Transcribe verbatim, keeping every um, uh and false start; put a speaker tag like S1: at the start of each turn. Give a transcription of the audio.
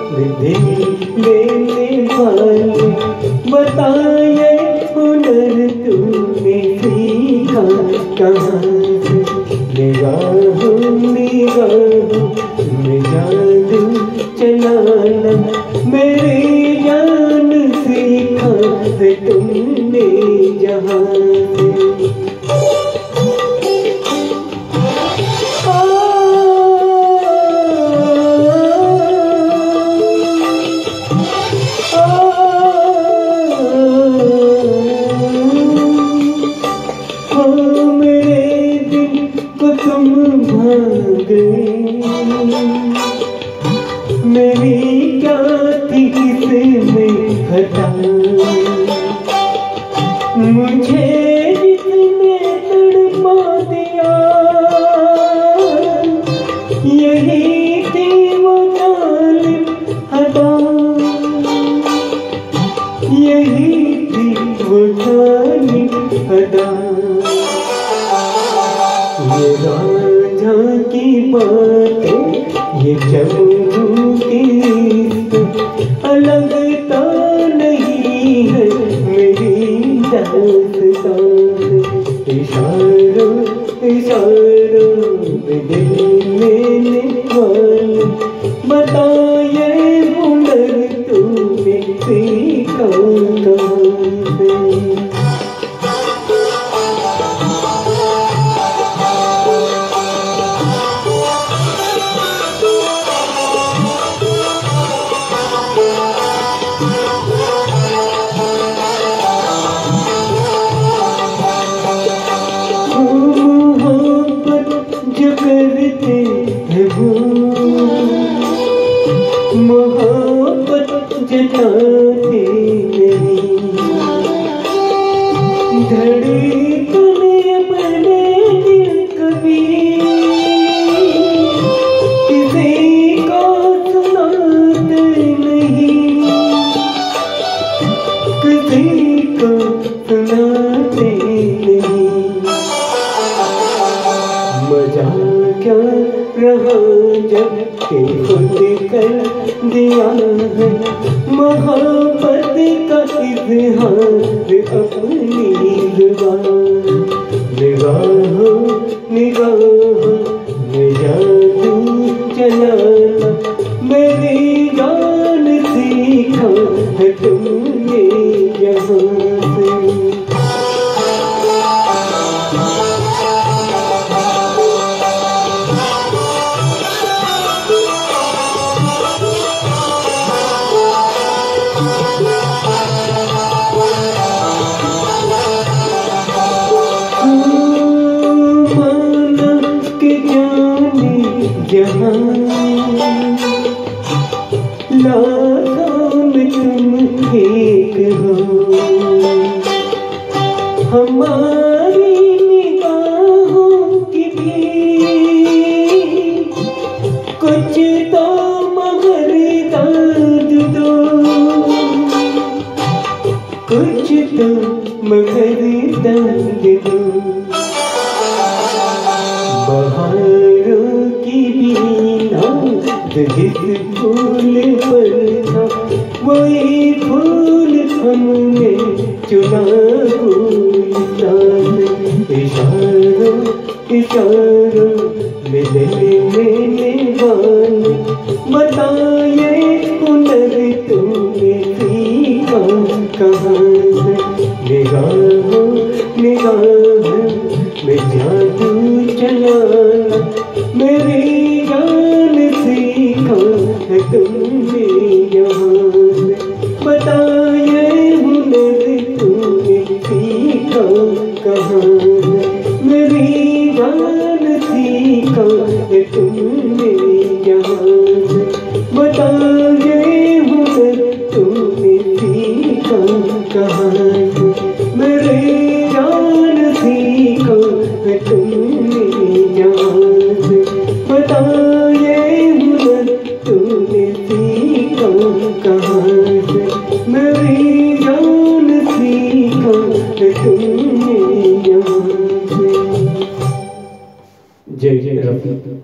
S1: लेने वाले बताए हुनर तूने सीखा कहाँ से। निगाहों निगाहों में जादू चलाना मेरी जान सीखा है तुमने जहाँ से। मेरी क्या थी किसमें खता, मुझे जिसने तड़पा दिया यही थी वो जालिम अदा, यही थी वो जालिम अदा। ये राजा की बातें ये चंदू की अलग तो नहीं है मेरी दास्तां। इशारों इशारों में दिल लेने वाले बताए हुनर तूने सीखा कहाँ से। मोहब्बत जताते नहीं धड़कने अपने दिल कभी किसी को सुनाते नहीं, किसी को सुनाते नहीं। मजा क्या रहा जब के खुद कर दिया है मोहब्बत का इज़हार अपनी ज़ुबान। निगाहों निगाहों में जादू चलाना मेरी जान सीखा है तुमने यहाँ से। जहाँ लाखों में तुम एक हो हमारी निगाहों की भी कुछ तो मगर दाद दो, कुछ तो मगर दाद दो। बहारों की बीना जिस फूल पर था वही फूल हमने चुना कोई साथ। इशारों इशारों में दिल लेने वाले बताए हुनर तूने सीखा कहाँ से। निगाहों निगाहों में जादू चलाना मेरी जान सीखा है तुमने यहाँ से। बताए हुनर तूने सीखा कहाँ से, मेरी जान सीखा है तुमने यहाँ से। बताए हुनर तूने सीखा कहाँ से, मेरी जान सीखा है तुमने यहाँ से। बताए हुनर तूने सीखा कहाँ से, मेरी जान सीखा है तुमने यहाँ से। जय जय रफी।